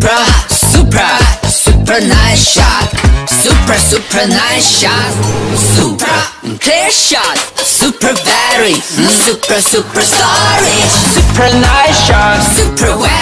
super nice shot. Super nice shot. Super clear shot. Super very super story. Super nice shot. Super well.